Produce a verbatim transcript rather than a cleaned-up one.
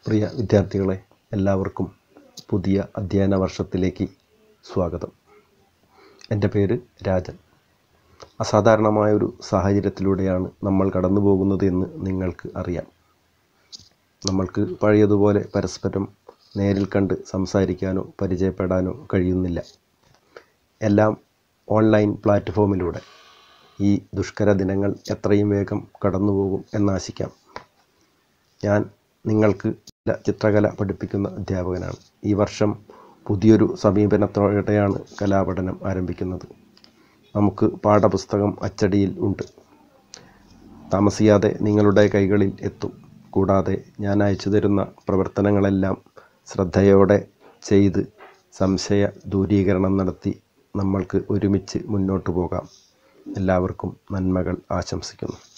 പ്രിയ വിദ്യാർത്ഥികളെ, എല്ലാവർക്കും പുതിയ അധ്യയന വർഷത്തിലേക്ക് സ്വാഗതം. എൻ്റെ പേര് രാജൻ. അസാധാരണമായൊരു സാഹചര്യത്തിലൂടെയാണ് നമ്മൾ കടന്നു പോകുന്നത് എന്ന് നിങ്ങൾക്ക് അറിയാം. നമ്മൾക്ക് പഴയതുപോലെ പരസ്പരം നേരിൽ കണ്ട് സംസാരിക്കാനോ പരിചയപ്പെടാനോ കഴിയുന്നില്ല. എല്ലാം ഓൺലൈൻ പ്ലാറ്റ്ഫോമിലൂടെ. ഈ ദുഷ്കര ദിനങ്ങൾ എത്രയും വേഗം കടന്നുപോകും എന്നാശിക്കാം. ഞാൻ നിങ്ങൾക്ക് ചിത്രകല പഠിപ്പിക്കുന്ന അധ്യാപകനാണ്. ഈ വർഷം പുതിയൊരു സമീപനത്തോടെയാണ് കലാപഠനം ആരംഭിക്കുന്നത്. നമുക്ക് പാഠപുസ്തകം അച്ചടിയിൽ ഉണ്ട്. താമസിയാതെ നിങ്ങളുടെ കൈകളിൽ എത്തും. കൂടാതെ ഞാൻ അയച്ചു തരുന്ന പ്രവർത്തനങ്ങളെല്ലാം ശ്രദ്ധയോടെ ചെയ്ത് സംശയ ദൂരീകരണം നടത്തി നമ്മൾക്ക് ഒരുമിച്ച് മുന്നോട്ടു പോകാം. എല്ലാവർക്കും നന്മകൾ ആശംസിക്കുന്നു.